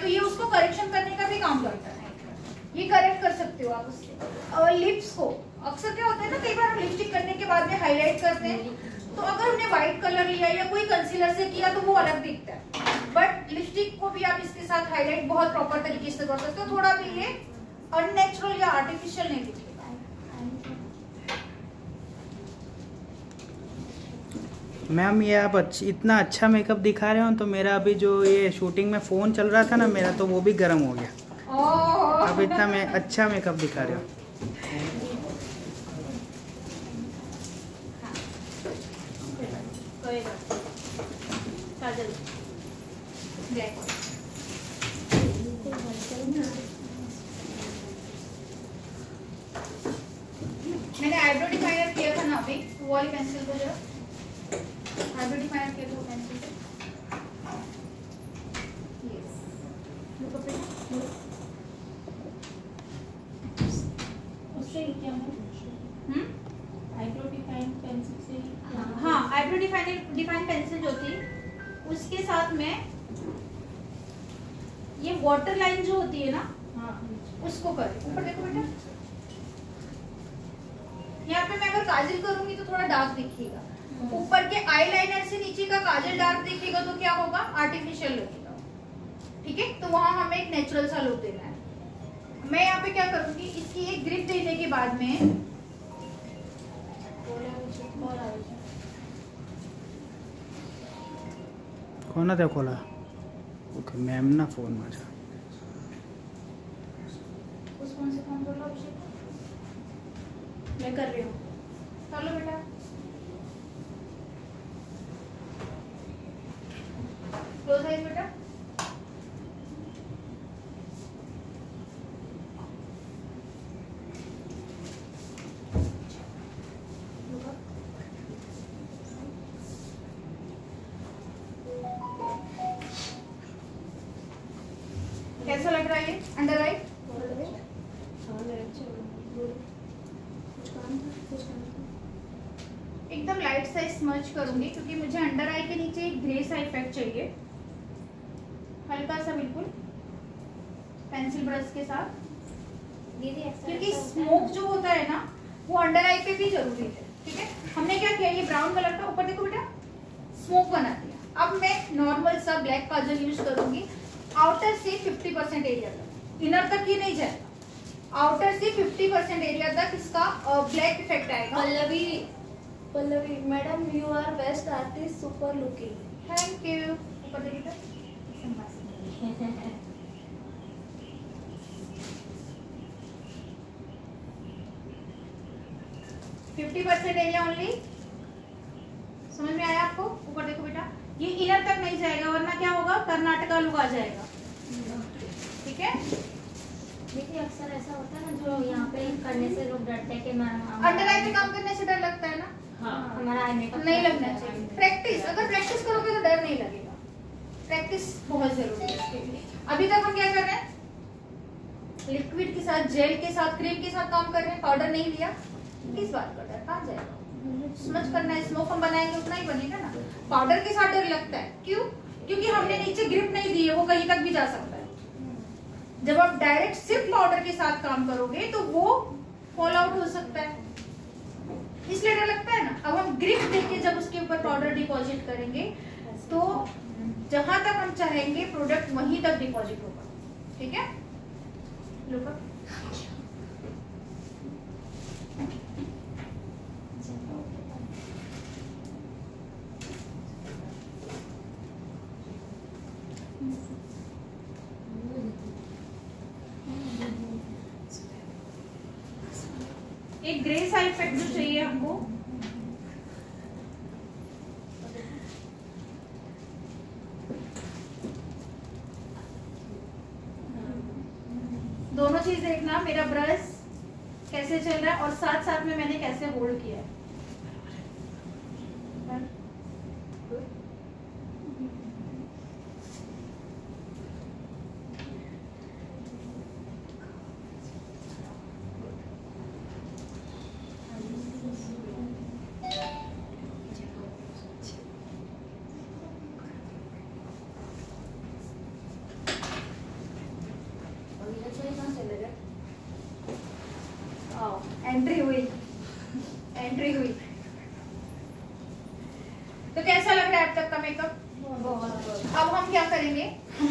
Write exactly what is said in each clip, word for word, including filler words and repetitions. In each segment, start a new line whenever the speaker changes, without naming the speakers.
तो ये उसको करेक्शन करने का भी काम करता है, ये करेक्ट कर सकते हो आप उससे। और लिप्स को अक्सर क्या होता है ना, कई बार हम लिपस्टिक करने के बाद में हाईलाइट करते हैं, तो अगर हमने व्हाइट कलर लिया या कोई कंसीलर से किया तो वो अलग दिखता है, बट लिपस्टिक को भी आप इसके साथ हाईलाइट बहुत प्रॉपर तरीके से कर सकते हो, थोड़ा भी ये अननेचुरल या आर्टिफिशियल नहीं दिखेगा।
मैम ये आप अच्छी इतना अच्छा मेकअप दिखा रहे हो, तो मेरा अभी जो ये शूटिंग में फ़ोन चल रहा था ना मेरा, तो वो भी गर्म हो गया। अब इतना मैं अच्छा मेकअप दिखा रहे हो।
मैंने आईब्रो डिफाइनर किया था ना अभी, वो वाली पेंसिल को जरा आईब्रो डिफाइनर किया था वो पेंसिल से। यस, लुक अप
उससे क्या है?
हम्म
आईब्रो डिफाइन पेंसिल से।
हाँ, आईब्रो डिफाइनर डिफाइन पेंसिल जो थी उसके साथ में ये वाटर लाइन जो होती है ना,
हाँ,
उसको करें। ऊपर देखो बेटा, यहाँ पे मैं अगर काजल करूंगी तो थोड़ा डार्क दिखेगा, ऊपर के आईलाइनर से नीचे का काजल डार्क दिखेगा तो क्या होगा, आर्टिफिशियल लगेगा। ठीक है, तो वहां हमें एक नेचुरल सा लुक देना है। मैं यहाँ पे क्या करूंगी, इसकी एक ग्रिप देने के बाद में
कोणाचा खोला? ओके मॅम ना फोन माझा।
उस फोन से फोन कर लो अभिषेक, मैं कर रही हूँ, कर लो बेटा। क्लोज आइज बेटा। कैसा लग रहा है ये अंडर आई? एकदम लाइट सा स्मच करूंगी क्योंकि मुझे अंडर आई के नीचे एक ग्रे सा इफेक्ट चाहिए, हल्का सा बिल्कुल पेंसिल ब्रश के साथ, क्योंकि स्मोक जो होता है ना वो अंडर आई पे भी जरूरी है। ठीक है, हमने क्या किया, ये ब्राउन कलर का ऊपर देखो बेटा स्मोक बना दिया। अब मैं नॉर्मल सा ब्लैक काजल यूज करूंगी, आउटर से फिफ्टी परसेंट एरिया तक, इनर तक ये नहीं जाएगा, आउटर से फिफ्टी परसेंट एरिया तक इसका ब्लैक इफेक्ट आएगा।
Pallavi Pallavi madam you are best artist, super looking.
Thank you. ऊपर देखिए फिफ्टी परसेंट एरिया ओनली, समझ में आया आपको? ऊपर देखो बेटा, ये इनर तक नहीं जाएगा वरना क्या होगा, कर्नाटका लुक आ जाएगा। ठीक है,
देखिए अक्सर ऐसा होता है ना, जो यहाँ पे करने से लोग डरते हैं कि मैम
अंडर आई पे काम करने से डर लगता है ना,
हाँ,
हमारा आई मेकअप
नहीं लगना चाहिए। प्रैक्टिस, अगर प्रैक्टिस करोगे तो डर नहीं लगेगा, प्रैक्टिस बहुत जरूरी है इसके लिए। अभी तक हम क्या कर रहे हैं, लिक्विड के साथ, जेल के साथ, क्रीम के साथ काम कर रहे हैं, पाउडर नहीं लिया, किस बात का डर, कहाँ जाएगा? स्मच करना है, स्मोक हम बनाएंगे उतना ही बनेगा ना। पाउडर के साथ डर लगता है, क्यों? क्योंकि हमने नीचे ग्रिप नहीं दी है, वो कहीं तक भी जा सकता है। जब आप डायरेक्ट सिर्फ पाउडर के साथ काम करोगे तो वो फॉल आउट हो सकता है, इसलिए डर लगता है ना। अब हम ग्रिप देके जब उसके ऊपर पाउडर डिपॉजिट करेंगे तो जहां तक हम चाहेंगे प्रोडक्ट वहीं तक डिपॉजिट होगा। ठीक है, लुक एक ग्रे सा इफेक्ट जो चाहिए हमको, दोनों चीज देखना, मेरा ब्रश कैसे चल रहा है और साथ साथ में मैंने कैसे होल्ड किया है।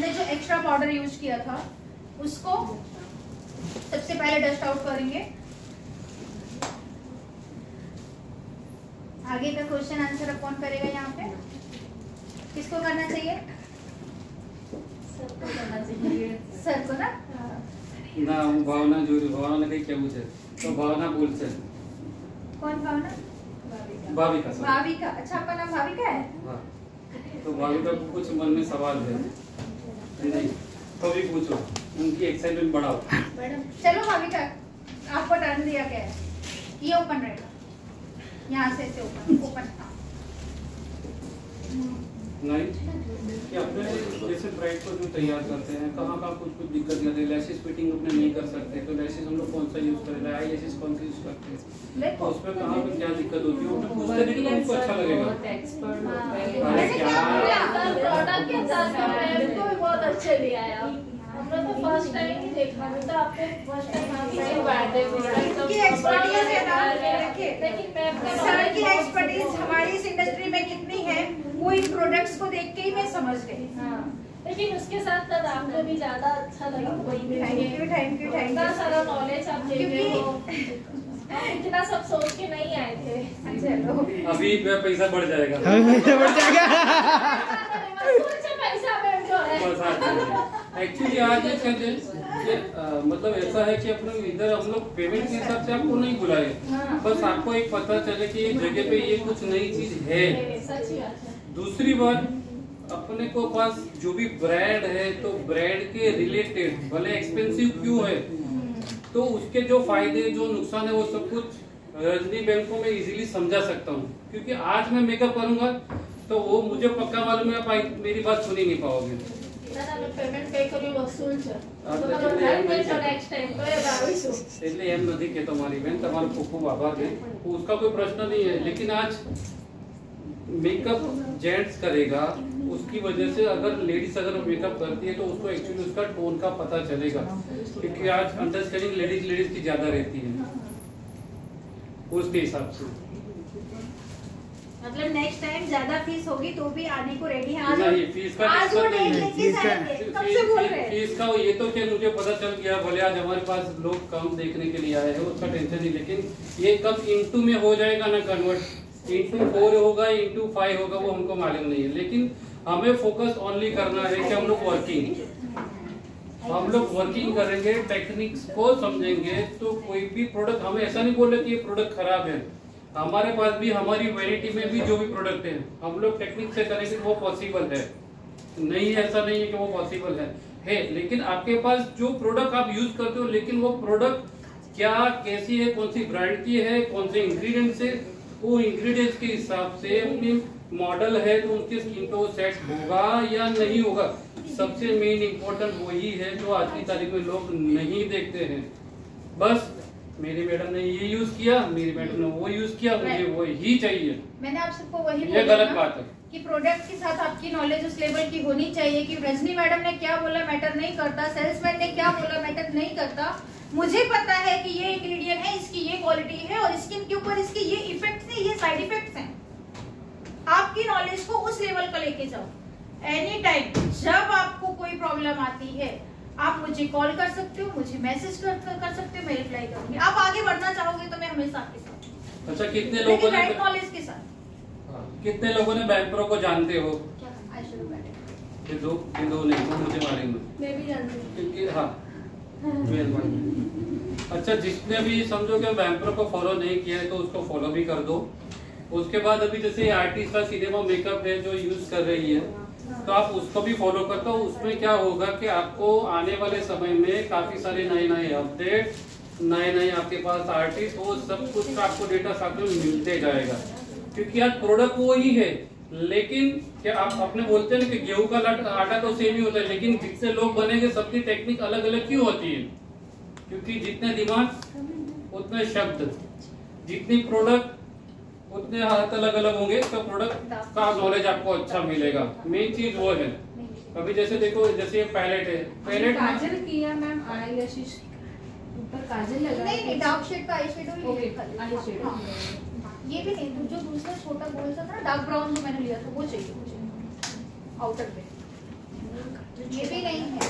हमने जो एक्स्ट्रा पाउडर यूज किया था उसको सबसे पहले डस्ट आउट करेंगे। आगे का क्वेश्चन आंसर अब कौन करेगा यहाँ पे? किसको करना चाहिए?
सबको करना चाहिए।
सर को ना?
ना હું ભાવના જોઈ ભાવનાને કઈ કેવું છે તો ભાવના બોલશે।
कौन भावना?
भाविका सर।
भाविका। अच्छा, आपका नाम भाविका है?
हाँ। तो भाविका को कुछ मन में सवाल है नहीं तो भी पूछो, उनकी एक्साइटमेंट बढ़ाओ।
मैडम चलो भाविका, आपको टर्न दिया गया है, ये ओपन रहेगा, यहाँ से ऐसे ओपन ओपन।
नहीं कि अपने जैसे ब्राइड को जो तैयार करते हैं कहाँ कहाँ कुछ कुछ दिक्कत आती है, लैशेस फिटिंग अपने नहीं कर सकते तो लैशेस हम लोग कौन सा यूज करें, आई लैशेस कौन सा यूज करते हैं तो उसमें कहाँ पे क्या दिक्कत होती है वो अपने पूछते नहीं तो उनको अच्छा लगेगा। अरे क्या
प्रोडक्ट के साथ हमको भी बहुत अच्छे ले आया। हमने तो फर्स्ट टाइम ही देखा, मैं तो आपको फर्स्ट टाइम आप सही बात है प्रोडक्ट
की एक्सपर्टीज है ना, देखिए
लेकिन मैं अपने
सर की एक्सपर्टीज हमारी इस इंडस्ट्री में कितनी है वो इन प्रोडक्ट्स को देख के ही मैं समझ गई।
हाँ, लेकिन उसके साथ साथ आपको भी ज्यादा अच्छा लगा वही में
thank you thank you thank
इतना
यू।
सारा नॉलेज आप दे रहे हो, हम इतना सब सोच के नहीं आए थे।
चलो
अभी मेरा पैसा बढ़ जाएगा।
बढ़ जाएगा।
सोचे पैसा बढ़ जो है।
एक्चुअली आज ये कहते हैं कि अ, मतलब ऐसा है कि अपने इधर हम लोग पेमेंट के हिसाब से आपको नहीं बुलाए, बस आपको एक पता चले कि एक जगह पे ये कुछ नई चीज है।
सच्ची बात है।
दूसरी बात, अपने को पास जो भी ब्रांड है तो ब्रांड के रिलेटेड भले एक्सपेंसिव क्यों है तो उसके जो फायदे जो नुकसान है वो सब कुछ रजनी बैंक को मैं इजीली समझा सकता हूँ, क्योंकि आज मैं मेकअप करूंगा तो वो मुझे पक्का मालूम है आप मेरी बात सुन ही नहीं पाओगे।
ના ના પેમેન્ટ પે કર્યું વસૂલ છે
હા,
તો
તો
તમે
એટલે
ઘરે
એમ નહીં
જશો
કહેતો.
નેક્સ્ટ ટાઈમ તો એ આવીશું।
એટલે એમ નથી કહેતો મારી બેન, તમારો ખૂબ ખૂબ આભાર બેન, उसका कोई प्रश्न नहीं है, लेकिन आज मेकअप जेंट्स करेगा उसकी वजह से अगर लेडीज अगर मेकअप करती है तो उसको एक्चुअली उसका टोन का पता चलेगा, क्योंकि आज अंडरस्टैंडिंग लेडीज लेडीज की ज्यादा रहती है उसके हिसाब से।
मतलब नेक्स्ट टाइम ज्यादा फीस होगी तो भी आने को रेडी है। आज
नहीं, फीस का
आज वो
टेंशन नहीं
नहीं
है।
लेके
फीस का-
जाएंगे, कब से बोल रहे हैं?
फीस का ये तो क्या मुझे पता चल गया, भले आज हमारे पास लोग काम देखने के लिए आए हैं उसका टेंशन नहीं, लेकिन ये कब इंटू में हो जाएगा ना कन्वर्ट, इंटू फोर होगा इंटू फाइव होगा वो हमको मालूम नहीं है, लेकिन हमें फोकस ओनली करना है कि हम लोग वर्किंग हम लोग वर्किंग करेंगे, टेक्निक्स को समझेंगे तो कोई भी प्रोडक्ट, हमें ऐसा नहीं बोल रहे कि ये प्रोडक्ट खराब है, हमारे पास भी हमारी वैरायटी में भी जो भी प्रोडक्ट है हम लोग टेक्निक से करेंगे वो पॉसिबल है, नहीं ऐसा नहीं है कि वो पॉसिबल है है लेकिन आपके पास जो प्रोडक्ट आप यूज करते हो, लेकिन वो प्रोडक्ट क्या कैसी है, कौन सी ब्रांड की है, कौन से इंग्रेडिएंट्स है, वो इंग्रेडिएंट्स के हिसाब से अपनी मॉडल है तो उनके स्किन टोन सेट होगा या नहीं होगा। सबसे मेन इम्पोर्टेंट वही है जो आज की तारीख में लोग नहीं देखते हैं। बस मेरी मैडम ने ये यूज किया, मेरी मैडम ने वो यूज किया, मुझे वो ही चाहिए,
मैंने आप सबको वही
ये
बोला
गलत
ना
बात है।
कि प्रोडक्ट के साथ आपकी नॉलेज उस लेवल की होनी चाहिए कि रजनी मैडम ने क्या बोला मैटर नहीं करता, सेल्समैन ने क्या बोला मैटर नहीं करता, मुझे पता है कि ये इंग्रेडिएंट है, इसकी ये क्वालिटी है और स्किन के ऊपर इसके ये इफेक्ट्स हैं, ये साइड इफेक्ट्स हैं। आपकी नॉलेज को उस लेवल का लेके जाओ। एनी टाइम जब आपको कोई प्रॉब्लम आती है आप मुझे कॉल कर सकते हो, मुझे मैसेज कर, कर सकते हो, मैं रिप्लाई करूंगी। आप आगे बढ़ना चाहोगे तो मैं हमेशा आपके साथ हूं।
अच्छा, कितने लोगों
लेकिन
ने
राइट नॉलेज के साथ।
हाँ, कितने लोगों ने बैंक प्रो को जानते हो?
आज शुरू करें।
ये दो ये दो नहीं, वो मुझे मालूम है
मैं भी जानती हूँ।
क्योंकि हाँ मेहरबानी। अच्छा, जिसने भी समझो कि बैंक प्रो को फॉलो नहीं किया है तो उसको फॉलो भी कर दो। उसके बाद अभी जैसे आर्टिस्ट का सिनेमा मेकअप है जो यूज कर रही है तो आप उसको भी फॉलो करते हो। उसमें क्या होगा कि आपको आने वाले समय में काफी सारे नए नए अपडेट, नए नए आपके पास आर्टिस्ट, वो सब कुछ का आपको डेटा साथ में मिलते जाएगा, क्योंकि आज प्रोडक्ट वो ही है। लेकिन क्या आप अपने बोलते हैं कि गेहूं का आटा तो सेम ही होता है, लेकिन जिससे लोग बनेंगे सबकी टेक्निक अलग अलग क्यों होती है? क्योंकि जितने दिमाग उतने शब्द, जितनी प्रोडक्ट उतने हाथ अलग अलग होंगे तो प्रोडक्ट का नॉलेज आपको अच्छा मिलेगा। मेन चीज वो है। अभी जैसे देखो, जैसे ये पैलेट है, पैलेट
काजल किया मैम, आई लैशेस ऊपर काजल लगा
नहीं नहीं, डार्क शेड का eye shadow
okay eye shade.
ये भी नहीं, जो दूसरा छोटा गोल सा था ना डार्क ब्राउन जो मैंने लिया था वो चाहिए मुझे आउटर पे। ये भी नहीं है।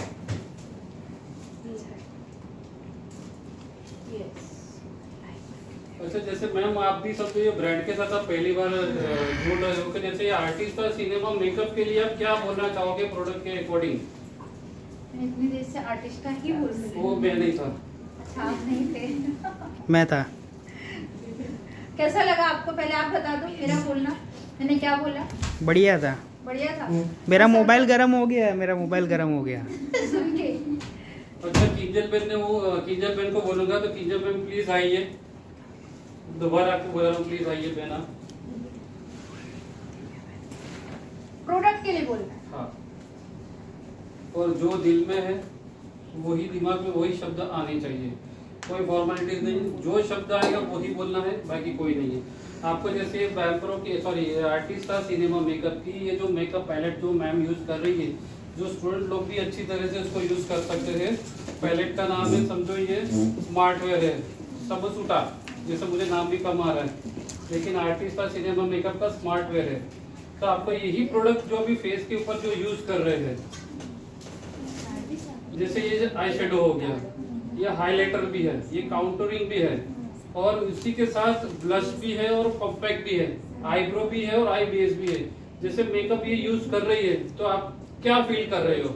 अच्छा, जैसे मैम आप भी सब ये ब्रांड के साथ आप पहली बार जुड़ रहे हो कि जैसे ये आर्टिस्ट का सिनेमा मेकअप के लिए आप क्या बोलना चाहोगे प्रोडक्ट के अकॉर्डिंग?
मैं इतनी देर से आर्टिस्ट का ही बोल रही हूँ।
वो मैं नहीं था।
अच्छा, आप नहीं थे।
मैं था।
कैसा लगा आपको? पहले आप बता दो मेरा बोलना, मैंने क्या बोला?
बढ़िया था।
बढ़िया था।
मेरा मोबाइल गर्म हो गया है, मेरा मोबाइल गर्म हो गया।
सुन के।
अच्छा, किंजल पेन ने वो किंजल पेन को बोलूंगा तो किंजल पेन प्लीज आइए, दोबारा आपको बोल रहा हूँ प्लीज आइए पेन।
प्रोडक्ट के लिए बोलना है।
हाँ, और जो दिल में है वही दिमाग में वही शब्द आने चाहिए, कोई फॉर्मेलिटीज नहीं, जो शब्द आएगा वही बोलना है, बाकी कोई नहीं है। आपको जैसे वैम्प्रो की सॉरी आर्टिस्ट का सिनेमा मेकअप की ये जो मेकअप पैलेट जो मैम यूज कर रही है, जो स्टूडेंट लोग भी अच्छी तरह से इसको यूज कर सकते हैं। पैलेट का नाम है, समझो ये स्मार्ट वेयर है, सबसूटा, जैसे मुझे नाम भी कम आ रहा है, लेकिन आर्टिस्ट का सिनेमा मेकअप का स्मार्ट वेयर है। तो आपको यही प्रोडक्ट जो भी फेस के ऊपर जो यूज कर रहे हैं, जैसे ये आई शेडो हो गया, ये हाइलाइटर भी है, ये काउंटरिंग भी है, और उसी के साथ ब्लश भी है और कॉम्पैक्ट भी है, आईब्रो भी है और आई बेस भी है। जैसे मेकअप ये यूज कर रही है तो आप क्या फील कर रहे हो?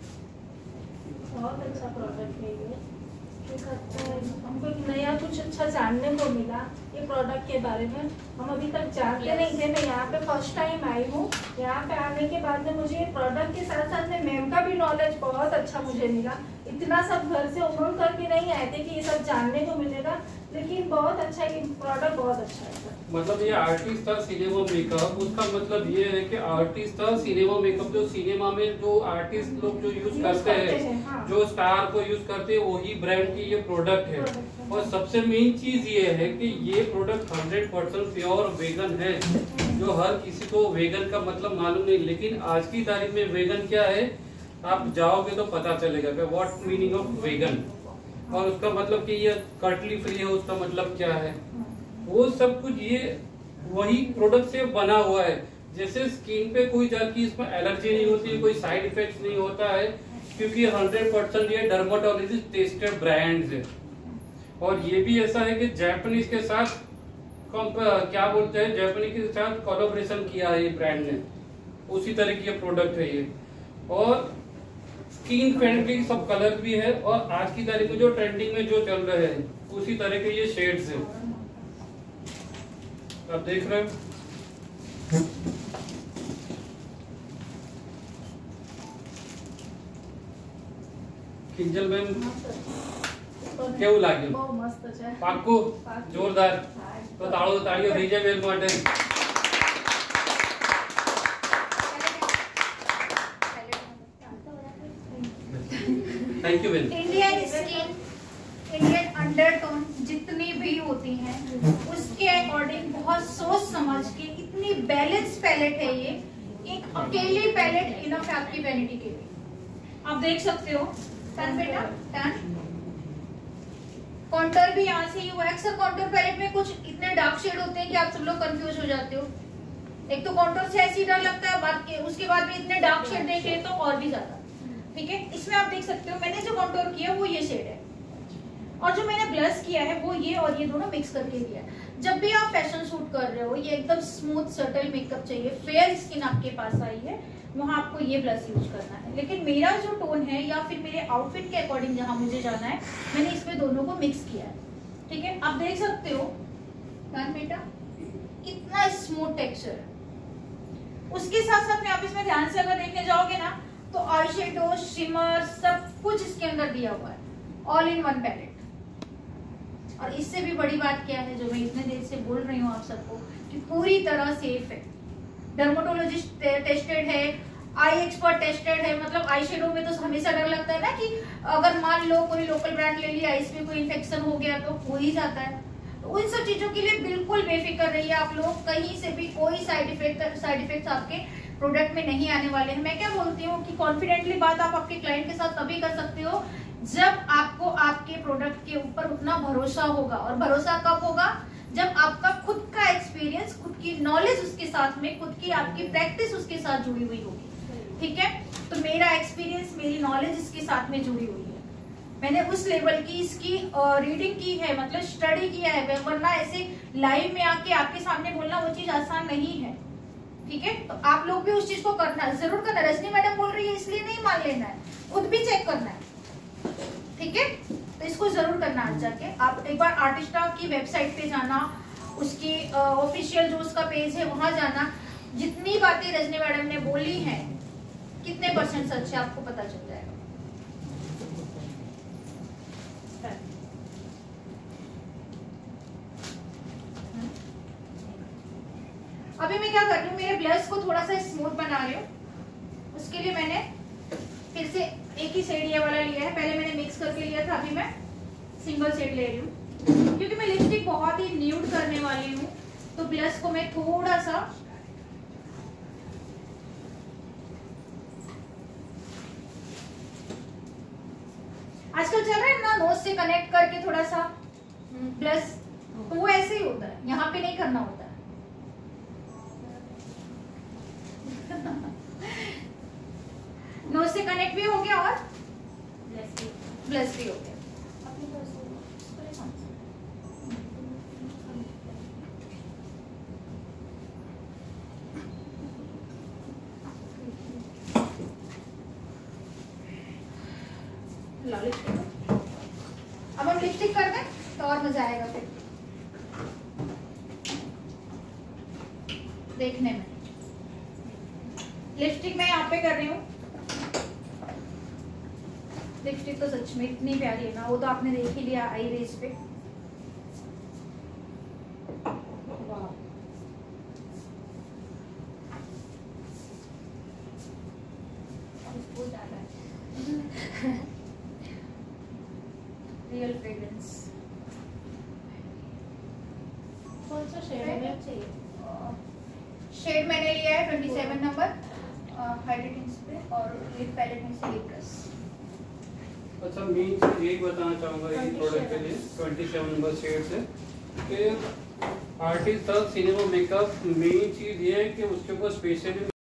बहुत अच्छा प्रोडक्ट है ये, हमको एक नया कुछ अच्छा जानने को मिला ये प्रोडक्ट के बारे में। हम अभी तक जानते नहीं थे, मैं यहाँ पे फर्स्ट टाइम आई हूँ। यहाँ पे आने के बाद में मुझे प्रोडक्ट के साथ साथ में मैम का भी नॉलेज बहुत अच्छा मुझे मिला। इतना सब घर से उमंग करके नहीं आए थे कि ये सब जानने को मिलेगा, लेकिन बहुत अच्छा ये प्रोडक्ट बहुत अच्छा है।
मतलब ये आर्टिस्ट था सिनेमा मेकअप, उसका मतलब ये है कि आर्टिस्ट था सिनेमा मेकअप, जो सिनेमा में जो आर्टिस्ट लोग जो यूज करते हैं,
हाँ।
जो स्टार को यूज करते हैं, वही ब्रांड की ये प्रोडक्ट है। और सबसे मेन चीज ये है कि ये product hundred percent pure vegan है, जो हर किसी को वेगन का मतलब मालूम नहीं, लेकिन आज की तारीख में वेगन क्या है आप जाओगे तो पता चलेगा कि व्हाट मीनिंग ऑफ वेगन, और उसका मतलब कि ये कटली फ्री है, उसका मतलब क्या है, वो सब कुछ ये वही प्रोडक्ट से बना हुआ है। जैसे स्किन पे कोई जाके इसमें एलर्जी नहीं होती है, कोई साइड इफेक्ट नहीं होता है, क्योंकि हंड्रेड परसेंट ये डर्माटोलॉजिस्ट टेस्टेड ब्रांड्स है। और ये भी ऐसा है कि जापानीज के साथ क्या बोलते हैं, जापानीज के साथ कोलैबोरेशन किया है ये ब्रांड ने, उसी तरह की ये प्रोडक्ट है ये। और स्किन फ्रेंडली सब कलर भी है, और आज की तारीख में जो ट्रेंडिंग में जो चल रहे हैं उसी तरह के ये शेड्स है, आप देख रहे हो। किंजल मैम કેવું લાગ્યું?
બહુ મસ્ત છે।
પાક્કું? જોરદાર। તો તાળો તાળીઓ થઈ જાય બેન માટે। थैंक यू बेन।
इंडियन स्किन, इंडियन अंडरटोन जितनी भी होती हैं उसके अकॉर्डिंग बहुत सोच समझ के इतनी बैलेंस पैलेट है ये। एक अकेली पैलेट इनफ है आपकी वैनिटी के लिए। आप देख सकते हो, टन बेटा टन। कॉन्टोर भी यहाँ से ही हुआ है। अक्सर कॉन्टोर पैलेट में कुछ इतने डार्क शेड होते हैं कि आप सब लोग कंफ्यूज हो जाते हो। एक तो कॉन्टोर से ऐसे ही डर लगता है, बाद के उसके बाद भी इतने डार्क शेड देखे तो और भी ज्यादा, ठीक है। इसमें आप देख सकते हो मैंने जो कॉन्टोर किया वो ये शेड है, और जो मैंने ब्लश किया है वो ये और ये दोनों मिक्स करके दिया है। जब भी आप फैशन शूट कर रहे हो, ये एकदम स्मूथ सटल मेकअप चाहिए, फेयर स्किन आपके पास आई है, वहां आपको ये ब्लश यूज करना है। लेकिन मेरा जो टोन है या फिर मेरे आउटफिट के अकॉर्डिंग जहां मुझे जाना है, मैंने इसमें दोनों को मिक्स किया है, ठीक है। आप देख सकते हो डन बेटा कितना स्मूथ टेक्सचर है। उसके साथ साथ में आप इसमें ध्यान से अगर देखने जाओगे ना तो आई शेडो, शिमर सब कुछ इसके अंदर दिया हुआ है, ऑल इन वन पैलेट। और इससे भी बड़ी बात क्या है जो मैं इतने देर से बोल रही हूँ आप सबको, कि पूरी तरह सेफ है, डर्माटोलॉजिस्ट टेस्टेड है, आई एक्सपर्ट टेस्टेड है। मतलब आई शेडो में तो हमेशा डर लगता है ना कि अगर मान लो कोई लोकल ब्रांड ले लिया, इसमें कोई इन्फेक्शन हो गया तो हो ही जाता है। तो उन सब चीजों के लिए बिल्कुल बेफिक्र रहिए आप लोग, कहीं से भी कोई साइड इफेक्ट साइड इफेक्ट आपके प्रोडक्ट में नहीं आने वाले हैं। मैं क्या बोलती हूँ कि कॉन्फिडेंटली बात आप आपके क्लाइंट के साथ तभी कर सकते हो जब आपको आपके प्रोडक्ट के ऊपर उतना भरोसा होगा। और भरोसा कब होगा? जब आपका खुद का एक्सपीरियंस, खुद की नॉलेज उसके साथ में, खुद की आपकी प्रैक्टिस उसके साथ जुड़ी हुई होगी, ठीक है। तो मेरा एक्सपीरियंस, मेरी नॉलेज इसके साथ में जुड़ी हुई है। मैंने उस लेवल की इसकी रीडिंग की है, मतलब स्टडी किया है, वरना ऐसे लाइव में आके आपके सामने बोलना वो चीज आसान नहीं है। ठीक है, तो आप लोग भी उस चीज को करना जरूर करना। रजनी मैडम बोल रही है इसलिए नहीं मान लेना है, खुद भी चेक करना है। ठीक है, तो इसको जरूर करना। आज जाके आप एक बार आर्टिस्टा की वेबसाइट पे जाना, उसकी ऑफिशियल जो उसका पेज है वहां जाना। जितनी बातें रजनी मैडम ने बोली हैं कितने परसेंट सच है आपको पता चल जाएगा। अभी मैं क्या कर रही हूँ, मेरे ब्लश को थोड़ा सा स्मूथ बना रही हूँ। उसके लिए मैंने फिर से एक ही शेड ये वाला लिया है। पहले मैंने मिक्स करके लिया था, अभी मैं सिंगल शेड ले रही हूँ क्योंकि मैं लिपस्टिक बहुत ही न्यूड करने वाली हूँ। तो ब्लश को मैं थोड़ा सा आजकल चल रहा है ना नोज से कनेक्ट करके थोड़ा सा ब्लश, तो वो ऐसे ही होता है, यहाँ पे नहीं करना होता है। नोज से कनेक्ट भी हो गया और ब्लश भी हो गया। अब हम लिपस्टिक कर दें तो और मजा आएगा फिर देखने में। लिपस्टिक मैं यहाँ पे कर रही हूँ। लिपस्टिक तो सच में इतनी प्यारी है ना, वो तो आपने देख ही लिया आई रेस पे। Real fragrance.
कौन सा शेड है?
शेड मैंने लिया है twenty seven number hydrating spray और लिप पैलेट में से लिप।
अच्छा, मैं एक बताना चाहूँगा इस प्रोडक्ट के लिए ट्वेंटी सेवन नंबर शेड से कि आर्टिस्ट तक सिनेमा मेकअप मेन चीज़ ये है कि उसके ऊपर स्पेशली